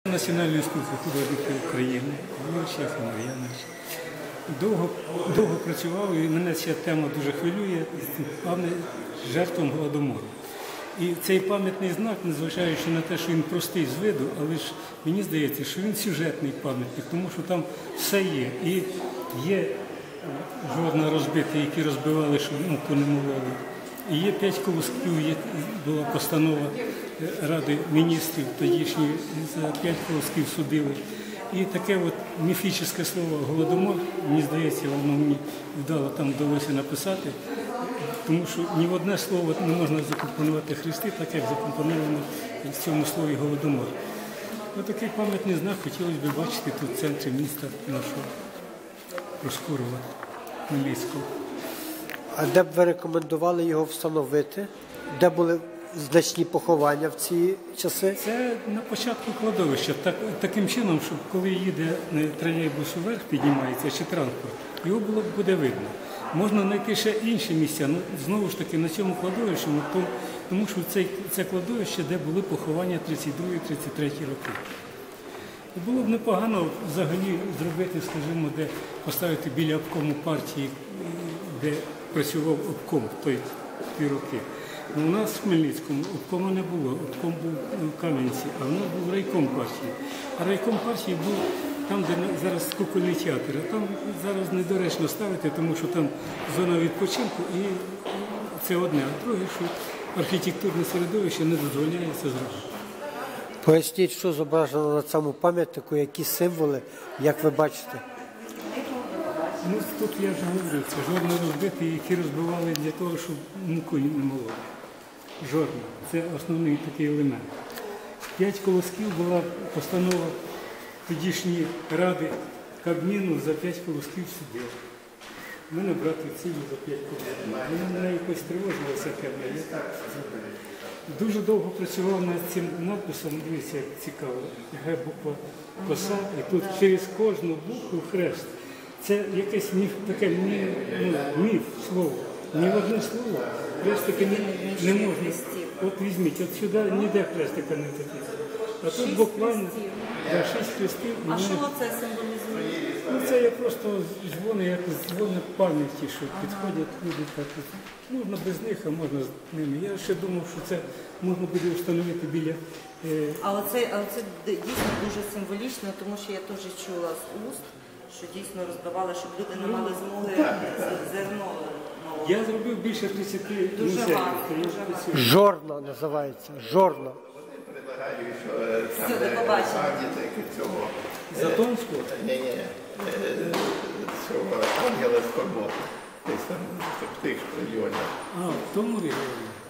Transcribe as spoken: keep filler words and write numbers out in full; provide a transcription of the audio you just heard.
Національної спілки художників України, Юрій Мар'янович. Довго, довго працював, і мене ця тема дуже хвилює, жертвам Голодомору. І цей пам'ятний знак, незважаючи на те, що він простий з виду, але ж мені здається, що він сюжетний пам'ятник, тому що там все є. І є жорна розбиті, які розбивали, щоб муку не мололи. І є п'ять колосків, є, була постанова Ради міністрів тодішньої, за п'ять колосків судили. І таке от міфічне слово «Голодомор», мені здається, воно мені вдало там вдалося написати, тому що ні в одне слово не можна закомпонувати хрести, так як закомпоновано в цьому слові «Голодомор». Ось такий пам'ятний знак хотілося б бачити тут в центрі міста нашого Проскурова, Хмельницького. А де б ви рекомендували його встановити? Де були значні поховання в ці часи? Це на початку кладовища. Так, таким чином, щоб коли їде тролейбус вверх, піднімається, чи транспорт, його було буде видно. Можна знайти ще інші місця, ну, знову ж таки, на цьому кладовищі, то, тому що це, це кладовище, де були поховання тридцять другий — тридцять третій роки. І було б непогано взагалі зробити, скажімо, де поставити біля обкому партії, де працював обком в той ті роки. У нас в Хмельницькому обкому не було, обком був в Кам'янці, а в нас був райком партії. А райком партії був там, де зараз кукольний театр. А там зараз недоречно ставити, тому що там зона відпочинку, і це одне. А друге, що архітектурне середовище не дозволяє це зробити. Поясніть, що зображено на цьому пам'ятнику, які символи, як ви бачите? Ну, тут я вже говорю, це жорна розбиті, які розбивали для того, щоб муку не мололи. Жорна. Це основний такий елемент. П'ять колосків була постанова тодішньої ради Кабміну, за п'ять колосків судили. У мене брати цілі за п'ять колосків. Вона мене якось тривожилася певна. Я так зробив. Дуже довго працював над цим надписом, дивіться, як цікаво. Г буква коса, і тут через кожну букву хрест. Це якесь міф, таке міф, ну, міф слово. Ні в одне слово хрестики не, не можна. От візьміть, от сюди ніде хрестика не такі. А тут буквально да, шість хрестів. А що це символізує? Ну, це є просто дзвони, як дзвони пам'яті, що підходять люди так. Можна без них, а можна з ними. Я ще думав, що це можна буде встановити біля... Е... А оце, а оце дійсно дуже символічно, тому що я теж чула з уст, що дійсно розбивали, щоб люди не мали змоги зерно. Я зробив більше тридцяти Дуже гарно. Жорна називається, жорна. Все, до побачення. Затонського? Ні, ні. Цього ангела скорботи. Десь там в тих районах. А, в тому регіоні.